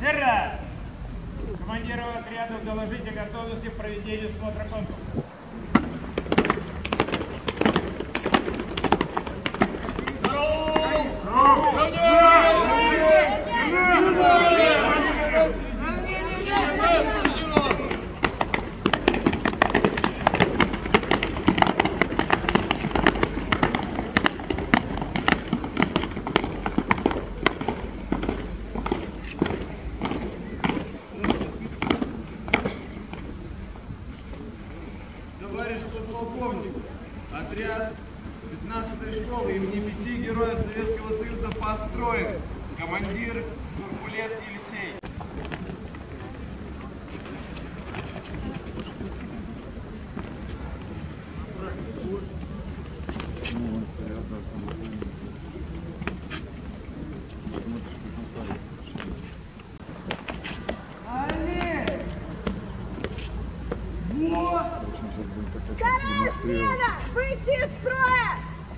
Верно! Командиру отрядов доложить о готовности к проведению смотра конкурса. Товарищ подполковник, отряд 15-й школы имени 5 героев Советского Союза построен. Командир Куркулец Елисей. Вторая смена! Выйти из строя!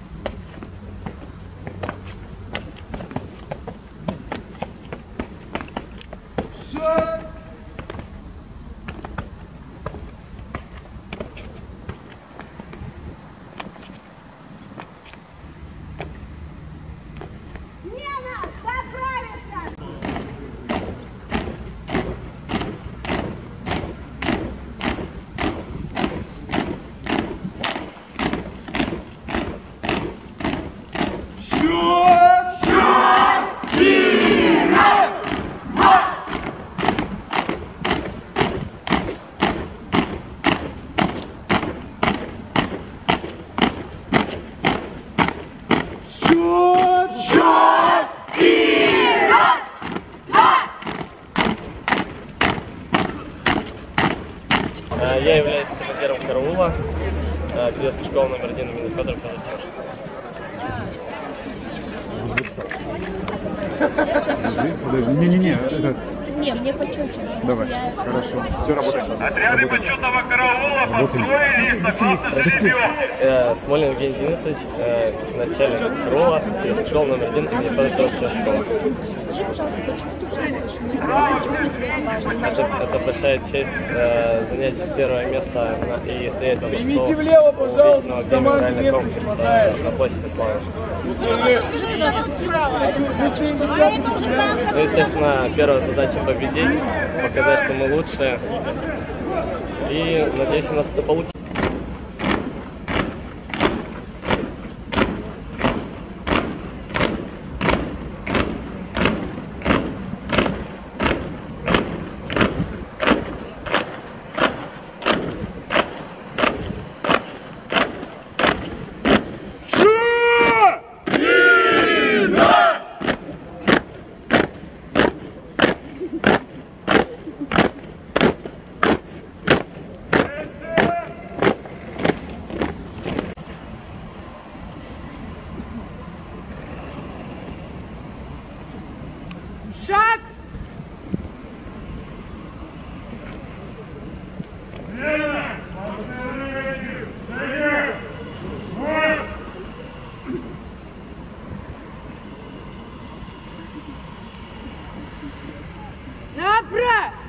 Смена! Заправиться! Я являюсь командиром караула детской школы номер 1 имени Федора Федоровича. Не, мне почетче. Давай, хорошо. Все работает. Отряды почетного караула построились согласно ЖДПО. Смолин Евгений Денисович, начальник караула детской школы номер 1 имени Федора Федоровича. Скажи, пожалуйста, почему ты живешь? Почему тебе это важно? Это большая честь занять первое место и стоять на Примите влево, пожалуйста, мемориального комплекса на площади Славы. Ну, естественно, первая задача — победить, показать, что мы лучшие. И надеюсь, у нас это получится. Шаг! Направо!